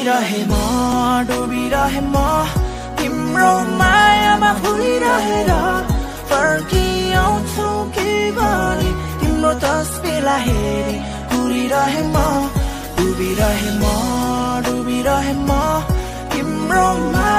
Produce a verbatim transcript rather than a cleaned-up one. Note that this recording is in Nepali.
डुबिरहे म डुबिरहे म तिम्रो मायामा भुलिरहेर फर्किआउँछु कि भने तिम्रो तस्बिरलाई हेरी घुरिरहे म डुबिरहे म डुबिरहे म तिम्रो